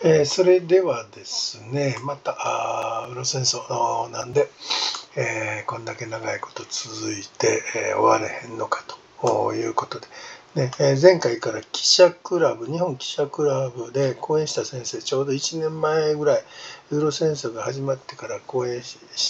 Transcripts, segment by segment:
それではですね、またウロ戦争なんで、こんだけ長いこと続いて、終われへんのかということで、ね前回から日本記者クラブで講演した先生、ちょうど1年前ぐらい、ユーロ戦争が始まってから講演して、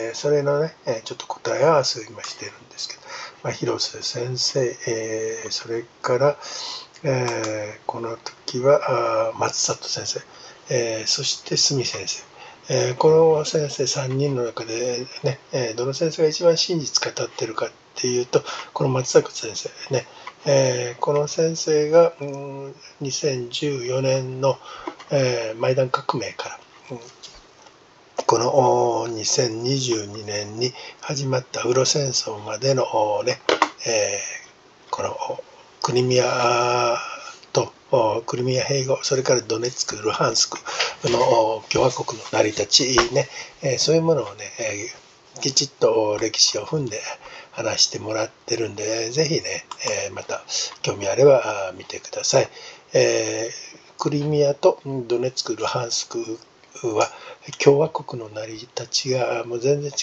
それのね、ちょっと答え合わせを今してるんですけど、広瀬先生、それから、この時は松里先生、そして角先生、この先生3人の中でね、どの先生が一番真実語ってるかっていうと、この松里先生ね、この先生が2014年の、マイダン革命から、この2022年に始まったウロ戦争までのね、このクリミアとクリミア併合、それからドネツク、ルハンスクの共和国の成り立ちね、そういうものをね、きちっと歴史を踏んで話してもらってるんで、ぜひね、また興味あれば見てください。クリミアとドネツク、ルハンスクは共和国の成り立ちがもう全然違って、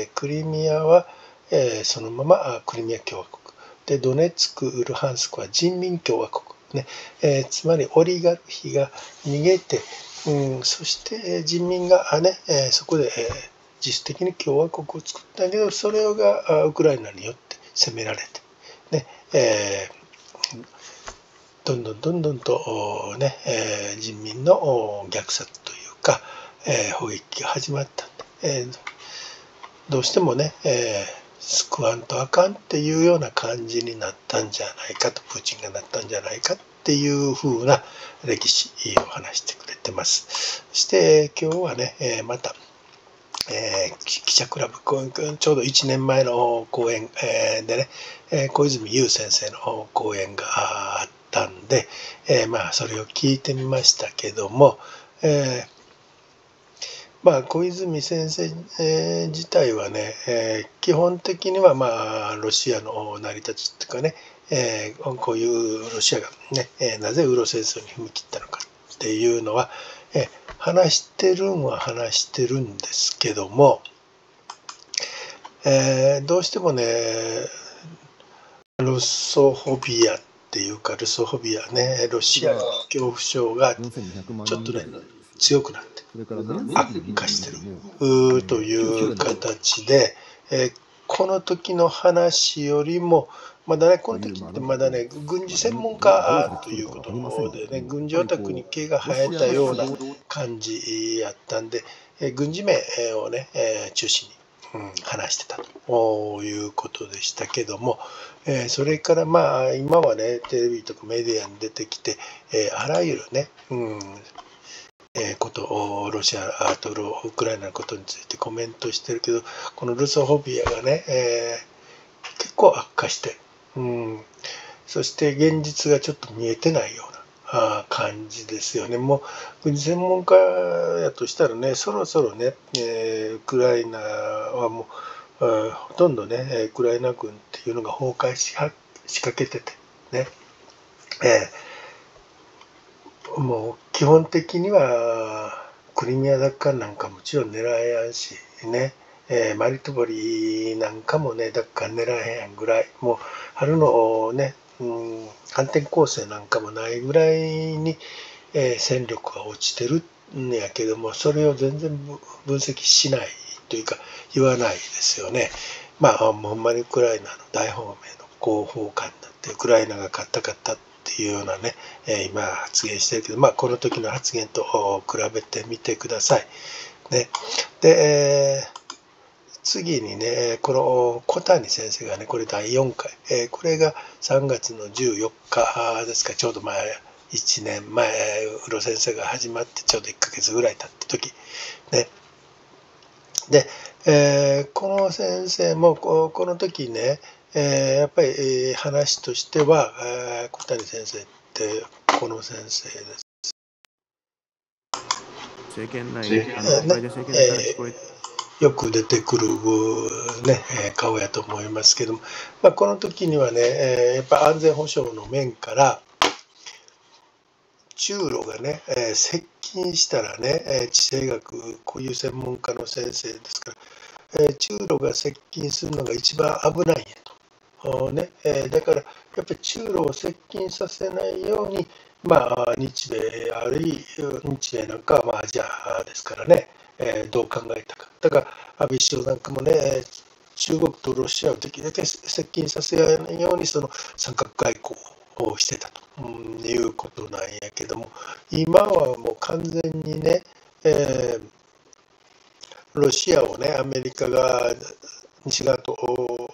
クリミアは、そのままクリミア共和国で、ドネツク、ルハンスクは人民共和国、ねつまりオリガルヒが逃げて、そして人民がね、そこで、自主的に共和国を作ったけど、それがウクライナによって攻められて、ねどんどんと、ね人民の虐殺というか、砲撃が始まったんで、どうしてもね、救わんとあかんっていうような感じになったんじゃないかと、プーチンがなったんじゃないかっていう風な歴史を話してくれてます。そして今日はね、また、記者クラブ、ちょうど1年前の講演、でね、小泉悠先生の講演があったんで、それを聞いてみましたけども、小泉先生、自体はね、基本的にはロシアの成り立ちっていうかね、こういうロシアがね、なぜウロ戦争に踏み切ったのかっていうのは、話してるんは話してるんですけども、どうしてもね、ルソフォビアっていうか、ルソフォビアね、ロシアの恐怖症がちょっとね、強くなって悪化してるという形で、この時の話よりもまだね、この時ってまだね、軍事専門家ということでね、軍事オタクに毛が生えたような感じやったんで、軍事名をね、中心に話してたということでしたけども、それから今はね、テレビとかメディアに出てきて、あらゆるね、ロシアとウクライナのことについてコメントしてるけど、このルソフォビアがね、結構悪化して、そして現実がちょっと見えてないような感じですよね。もう軍事専門家やとしたらね、そろそろね、ウクライナはもうほとんどね、ウクライナ軍っていうのが崩壊しかけててね、もう基本的にはクリミア奪還なんかもちろん狙えやんしね、マリトポリなんかもね奪還狙えへんぐらい、もう春のね、反転攻勢なんかもないぐらいに、戦力が落ちてるんやけども、それを全然分析しないというか言わないですよね。ほんまにウクライナの大本営の後方感になってウクライナが勝ったっていうようなね、今発言してるけど、この時の発言と比べてみてください。ね、で、次にね、この小谷先生がね、これ第4回、これが3月の14日ですか、ちょうど1年前、ウロ先生が始まってちょうど1ヶ月ぐらい経った時、ね。で、この先生もこの時ね、やっぱり話としては、小谷先生ってこの先生です。 政権内、国会で政権内から聞こえて、 よく出てくる、ね、顔やと思いますけども、この時にはね、やっぱ安全保障の面から中ロがね、接近したらね、地政学、こういう専門家の先生ですから、中ロが接近するのが一番危ないんやと。だから、やっぱり中ロを接近させないように、日米、あるいは日米なんかはアジアですからね、どう考えたか。だから、安倍首相なんかもね、中国とロシアをできるだけ接近させないように、その三角外交をしてたということなんやけども、今はもう完全にね、ロシアをね、アメリカが西側と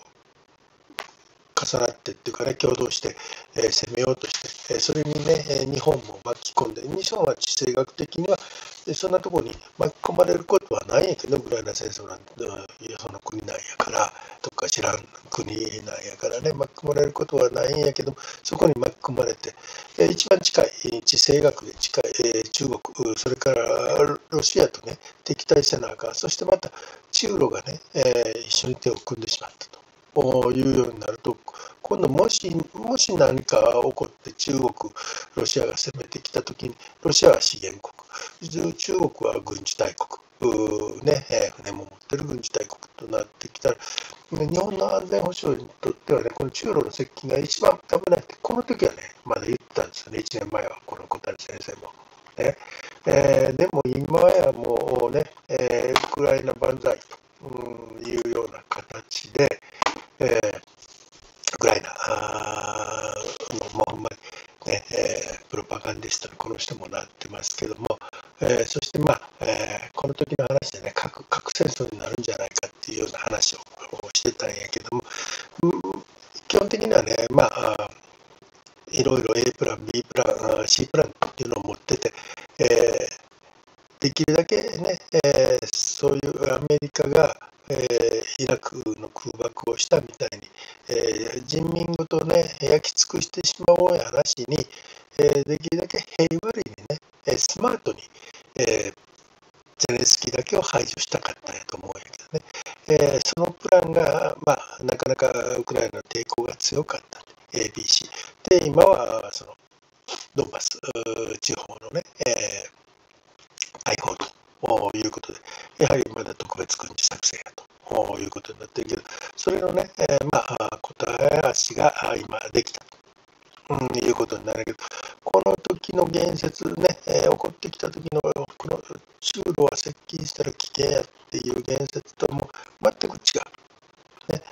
重なってっていうかね、共同して、攻めようとして、それにね、日本も巻き込んで、日本は地政学的には、そんなところに巻き込まれることはないんやけど、ウクライナ戦争なんて、その国なんやから、どっか知らん国なんやからね、巻き込まれることはないんやけど、そこに巻き込まれて、一番近い、地政学で近い、中国、それからロシアとね、敵対せなあかん、そしてまた中ロがね、一緒に手を組んでしまったと。いうようになると、今度もし何か起こって中国、ロシアが攻めてきたときに、ロシアは資源国、中国は軍事大国、船も持ってる軍事大国となってきたら、日本の安全保障にとってはね、この中ロの接近が一番危ないって、この時はね、まだ言ったんですよね、1年前は、この小谷先生も。ねでも今やもうね、ウクライナ万歳というような形で、ウクライナもうほんまに、ねプロパガンディストにこの人もなってますけども、そしてこの時の話でね、核戦争になるんじゃないかっていうような話をしてたんやけども、基本的にはね、いろいろ A プラン、B プラン、C プランっていうのを持ってて、できるだけね、そういうアメリカが、イラクの空爆をしたみたいに、人民ごとね、焼き尽くしてしまおうやなしに、できるだけ平和裏にね、スマートに、ゼレンスキーだけを排除したかったんやと思うんやけどね、そのプランが、なかなかウクライナの抵抗が強かった。ABC。で、今は、その、ドンバス地方のね、大砲ということで、やはりまだ特別軍事作戦やということになっているけど、それのね、答え足が今できたということになるけど、この時の言説ね、起こってきた時のこの中ロは接近したら危険やっていう言説とも全く違う。ね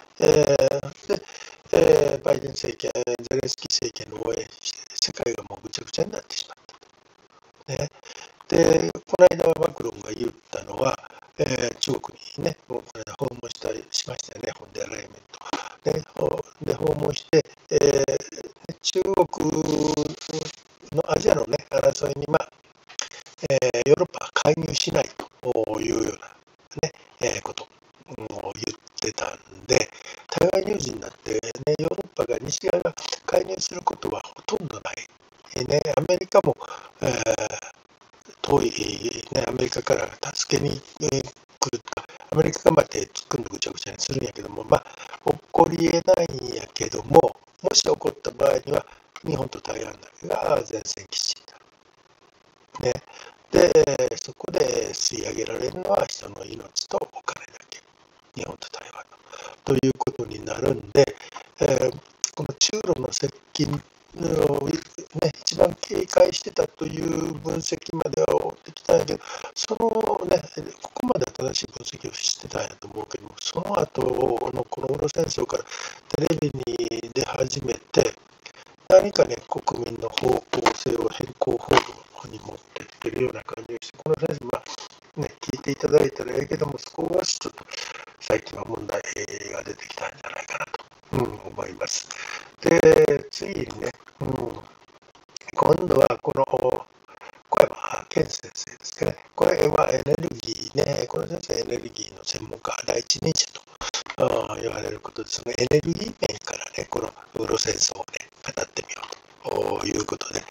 でバイデン政権、ゼレンスキー政権の応援して、世界がもうぐちゃぐちゃになってしまったと。ねで、この間はマクロンが言ったのは、中国にね、もうこの間訪問しましたよね、フォンデアライエンと。で、訪問して、中国のアジアのね、争いに、ヨーロッパは介入しないというようなね、ことを言ってたんで、台湾有事になって、ね、ヨーロッパが西側が介入することはほとんどない。アメリカも、遠い、アメリカから助けに来るとか、アメリカが手突っ込んでぐちゃぐちゃにするんやけども、起こりえないんやけども、もし起こった場合には、日本と台湾だけが前線基地になる。で、そこで吸い上げられるのは人の命とお金だけ。日本と台湾ということになるんで、この中ロの接近を、一番警戒してたという分析までは追ってきたんやけど、そのね、ここまで正しい分析をしてたんやと思うけども、その後のこのウロ戦争からテレビに出始めて、何かね、国民の方向性を変更報道に持っていってるような感じがして、この先生、聞いていただいたらええけども、少しちょっと最近は問題が出てきたんじゃないかなと、思います。で、次にね、今度はこの小山健先生ですかね。これはエネルギーね、この先生はエネルギーの専門家、第一人者と言われることですが、エネルギー面からね、このウロ戦争をね、語ってみようということで、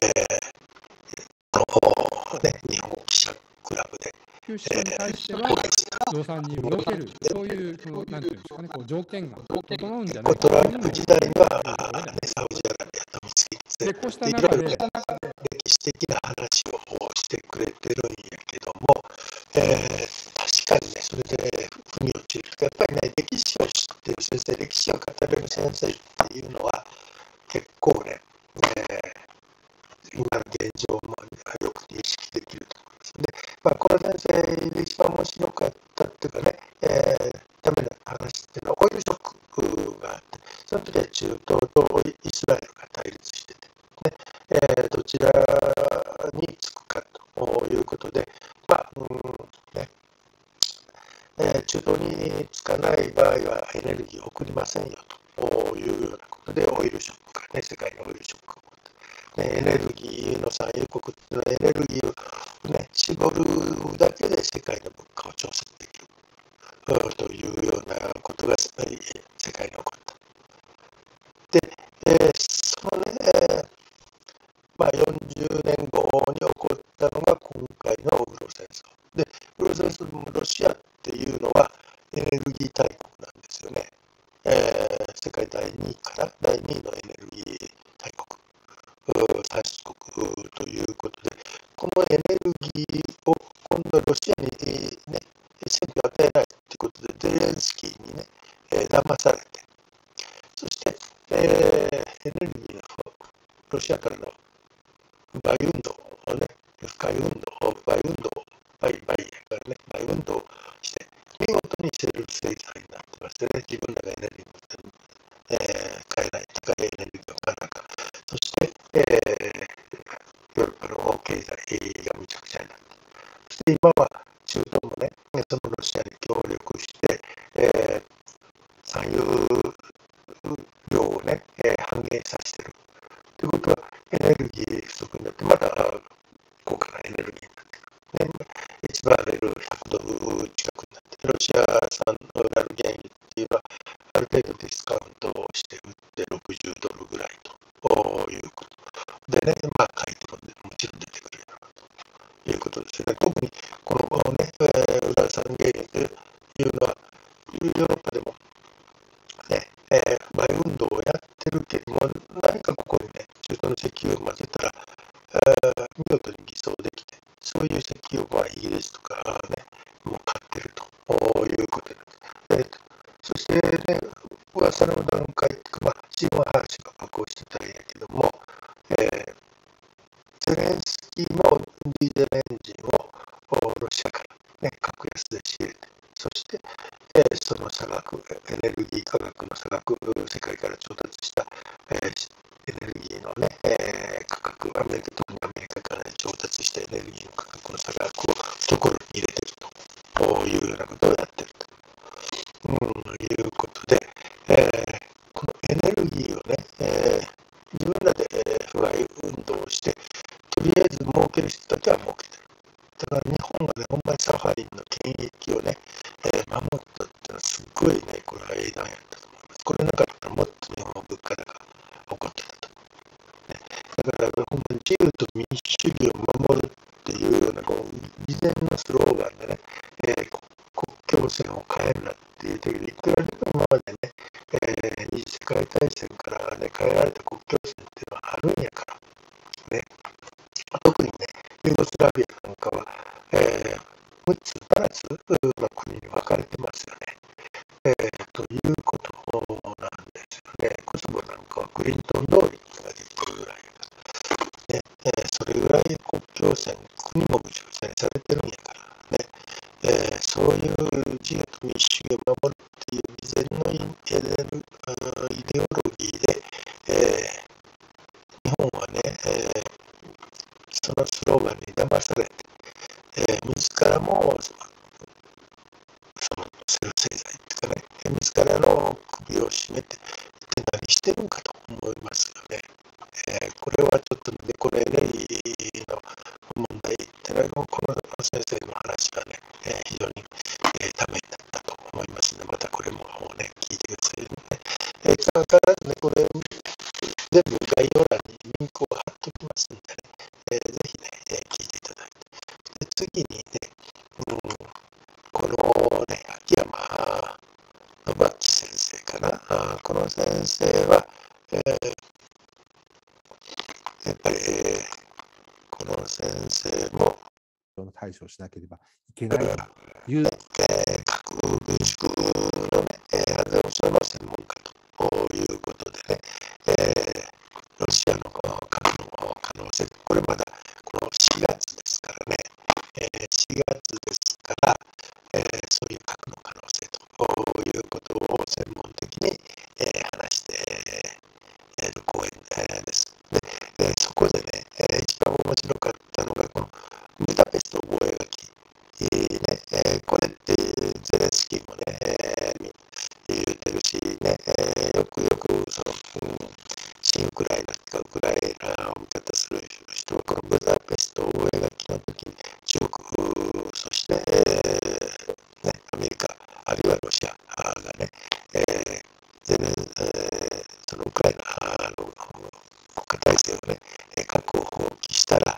日本記者クラブで、 九州に対しては、増産に動ける、そういう、なんていうんですかね、条件が整うんじゃないかトランプ時代には、サウジアラビアと見つけて、 で、こうした中で、 歴史的な話をしてくれてるんやけども、確かにね、それで腑に落ちる。やっぱりね、歴史を知ってる先生、歴史を語れる先生っていうのは、結構ね、今の現状もよく認識できると思いますね。この先生で一番面白かったっていうかね、ダメな話っていうのはオイルショックがあって、その時は中東とイスラエルが対立してて、ね、どちらにつくかということで、中東につかない場合はエネルギーを送りませんよというようなことで、オイルショックがね、世界のオイルショックをエネルギーの産油国っていうのはエネルギーを、ね、絞るだけで世界の物価を調節できるというようなことが世界に起こった。で、そのね、40年後に起こったのが今回のウクライナ戦争。で、ウクライナ戦争でもロシアっていうのはエネルギー大国なんですよね。世界第2位から第2位のエネルギー大国。産出国ということで、このエネルギーを今度はロシアに、ね、戦費を与えないということで、ゼレンスキーにね、騙されて、そして、エネルギーのロシアからの売運動をね、買い運動、売運動をして、見事にセールス制裁になってましてね、自分らがエネルギーを買えない、高いエネルギーを買わなかった。そして、ヨーロッパの経済がむちゃくちゃになった。そして今は中東もね、そのロシアに協力して、産油量をね、半減させている。ということは、エネルギー不足になって、まだ高価なエネルギーになっている。1バレル100ドル近くになって、ロシア産のなる原油っていうのは、ある程度ディスカウントをして売って60ドルぐらいということでね、買い手ももちろん出てくるということですよね。特にこのね、ウラン産原油というのは、ヨーロッパでもね、売運動をやってるけども、何かここにね、中東の石油を混ぜたら、見事に偽装できて、そういう石油をイギリスとかね、もう買ってるということです。そしてね、噂の段階っていうか、シーモア・ハーシュが確保してたんやけども、ゼレンスキーのディーゼルエンジンをロシアからね、格安で仕入れて、そして、その差額、エネルギー価格の差額、世界から調達した、エネルギーのね、価格、特にアメリカから、調達したエネルギーの価格の差額を懐に入れているというようなことをやっていると、いうことで、このエネルギーをね、自分らで不買運動をして、とりあえず儲ける人たちは儲けてる。だから日本がね、ほんまにサハリンの権益をね、守ったっていうのはすごいね、これは英断やったと思います。これなかったらもっと日本は物価高が起こってたと思う。ね、だからほんまに自由と民主主義を守るっていうようなこう事前のスローガンでね、国境線を変えるなっていう時に、いくらでも今までね、二次世界大戦からね、変えられた国境線っていうのはあるんやから、ね、特にね、ユーゴスラビアなんかは、6つ、7つの国に分かれてますよね。ということなんですよね。コソボなんかはクリントン通りができてるぐらいね、それぐらい国境線、国もぐちゃぐちゃにされてるんやからね、そういう自由と民主主義を守るっていう事前のイデオロギーで、日本はね、そのスローガンに騙されて、自らもそのセルフ制裁っていうかね、自らの首を絞めて、何してるんかと思いますよね。これはちょっとね、このエネルギーの問題っていうのは、この先生の話はね、非常に、ためになったと思いますので、またこれもね、聞いてくださいね。必ずね、これ、全部概要欄にリンクを貼っておきますんでね、ぜひね、聞いていただいて。で、次にね、このね、秋山信明先生かな。この先生は、やっぱり、 性も対処しなければいけないという、 核軍縮の、ね、安全保障の専門家ということでね、ロシアの核の可能性、これまだこの4月ですからね、4月ですから、そういう核の可能性ということを専門的に、話している講演、です。で、そこでね、一番面白かったのが、このブダペスト覚書、これってゼレンスキーもね、言ってるしね、よくその、新ウクライナとかウクライナを味方する人はこのブダペスト覚書の時に中国、そして、アメリカ、あるいはロシアがね、そのウクライナの国家体制をね、核を放棄したら、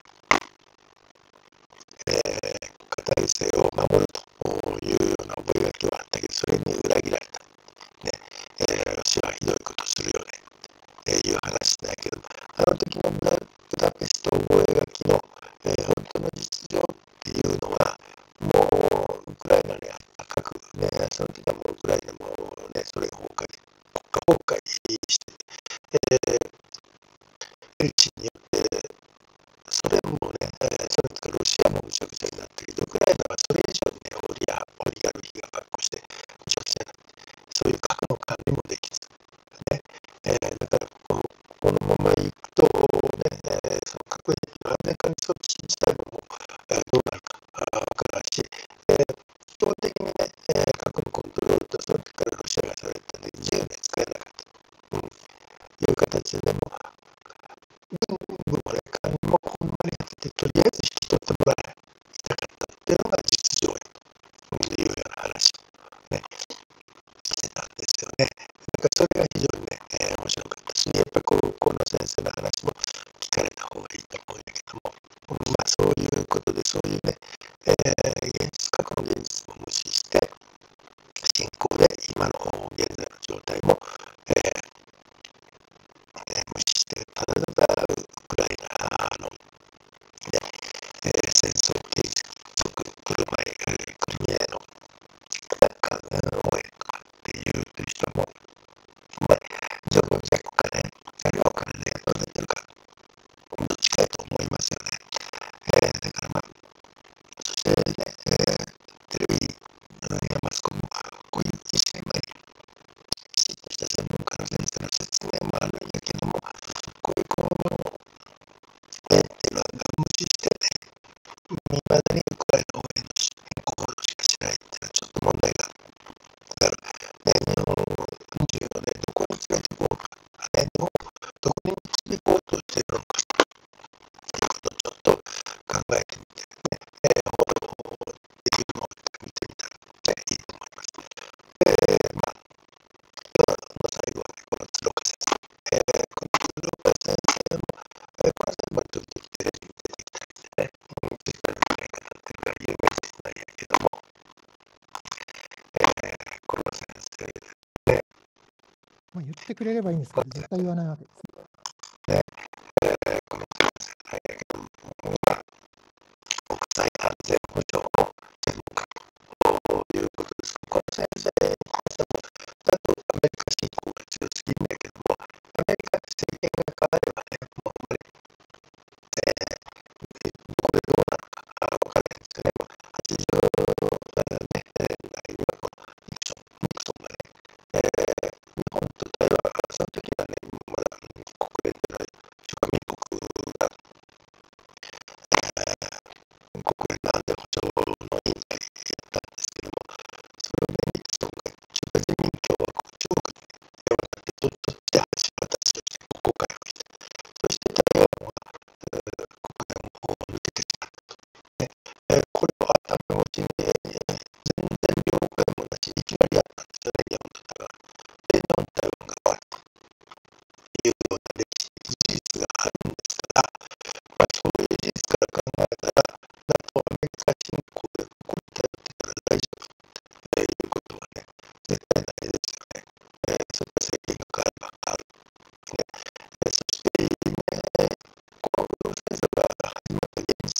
体制を守るというような覚書はあったけど、それに裏切られた。ロシアはひどいことするよね、いう話だけど、あの時のブダペスト覚書の、本当の実情っていうのは、もうウクライナにあった核、ね、その時はもうウクライナも、ね、それが国家崩壊して、プーチンによってソ連もね、それとかロシアもむちゃくちゃになってるけど、ウクライナはそれ以上にね、オリガルヒがばっこしてむちゃくちゃになって、そういう核の管理もできず、ね、だからこのままいくと、ね、その核兵器の安全管理装置自体も、どうなるかわからんし、基本的にね、核のコントロールとその時からロシアがされたんで、自由に使えなかった、いう形でも、軍もね、管理もほんまにやってて、とりあえず引き取ってもらいたかったっていうのが実情やというような話をね、してたんですよね。だからそれが非常にね、面白かったし、やっぱりこの先生の話も聞かれた方がいいと思うんだけども、そういうことで、そういうね、核の現実も無視して、侵攻で今の現在の状態も、無視して、ただただウクライナの、戦争継続、クリミアの奪還応援とかっていう人も、情報弱かね、あるいはお金で雇われてるか、どっちかやと思いますよね。だからそしてね、テレビやマスコミもこういう一切前にきちっとした専門家の先生の説明もあるんやけども、こういうっていうのは無視してね、未だにウクライナ応援の変更報道しかしないっていうのはちょっと問題がある。だから、日本中をね、どこに連れて行こうか、日本をどこに連れて行こうとしているのかということをちょっと考えてみてね、報道っていうのを見てみたら、いいと思います。今日の最後はね、この鶴岡先生。この鶴岡先生も、この先生も時々テレビに出てきたりしてね、ツイッターの使い方っていうのが有名人なんやけども、この先生ね、 言ってくれればいいんですけど、絶対言わないわけです。 ね、この先生なんやけども、国際安全保障の専門家ということです。この先生に関しても、だとアメリカ侵攻が強すぎるんだけども、アメリカって政権が変わればね、もうほんまに、どこでどうなるか分からないんですよね。80年代にはこのニクソンがね、日本と台湾、その時はね、まだ国連での諸加民国が、国連の安全保障の委員会やったんですけども、それをね、ニクソンが中華人民共和国、中国に分かって取って橋渡しとしてここを回復して、そして台湾は国連を抜けてしまったと。ね、これを頭のうちに、全然了解もなし、いきなりやったんですよね、日本と台湾。で、日本と台湾が終わるというような歴史、事実があるんですから、そういう事実から考えたら、NATO アメリカ侵攻でここに頼ってから大丈夫ということはね、絶対ないですよね。それから政権が変われば変わる。ね、そして、ね、この戦争が始まった現実